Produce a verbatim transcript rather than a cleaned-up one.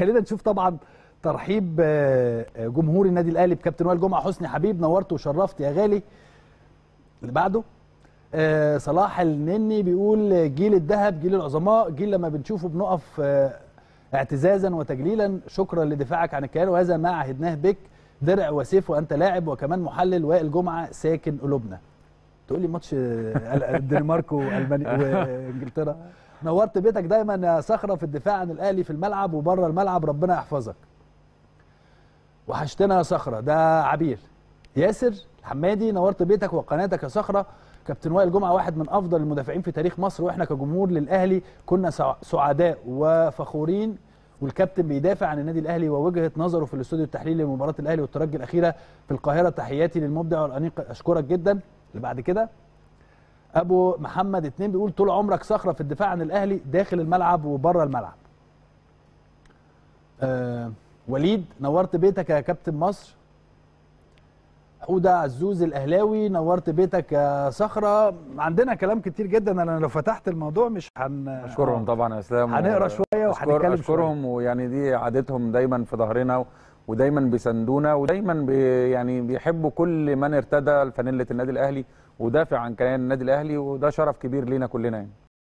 خلينا نشوف طبعا ترحيب جمهور النادي الاهلي بكابتن وائل جمعه. حسني حبيب نورت وشرفت يا غالي. اللي بعده آه صلاح النني بيقول جيل الذهب، جيل العظماء، جيل لما بنشوفه بنقف آه اعتزازا وتجليلا. شكرا لدفاعك عن الكيان وهذا ما عهدناه بك، درع وسيف وانت لاعب وكمان محلل. وائل جمعه ساكن قلوبنا. تقول لي ماتش الدنمارك والمانيا وانجلترا. نورت بيتك دايما يا صخره في الدفاع عن الاهلي في الملعب وبره الملعب، ربنا يحفظك. وحشتنا يا صخره. ده عبير. ياسر الحمادي نورت بيتك وقناتك يا صخره. كابتن وائل جمعه واحد من افضل المدافعين في تاريخ مصر، واحنا كجمهور للاهلي كنا سعداء وفخورين، والكابتن بيدافع عن النادي الاهلي ووجهه نظره في الاستوديو التحليلي لمباراه الاهلي والترجي الاخيره في القاهره. تحياتي للمبدع والانيق، اشكرك جدا. اللي بعد كده ابو محمد اتنين بيقول طول عمرك صخره في الدفاع عن الاهلي داخل الملعب وبره الملعب. آه وليد نورت بيتك يا كابتن مصر. حوده عزوز الاهلاوي نورت بيتك يا صخره. عندنا كلام كتير جدا، انا لو فتحت الموضوع مش هن اشكرهم طبعا يا اسلام، هنقرا شويه وهنتكلم. اشكرهم ويعني دي عادتهم دايما في ظهرنا ودايما بيساندونا ودايما بي يعني بيحبوا كل من ارتدى فانيله النادي الاهلي ودافع عن كيان النادي الاهلي، وده شرف كبير لينا كلنا يعني.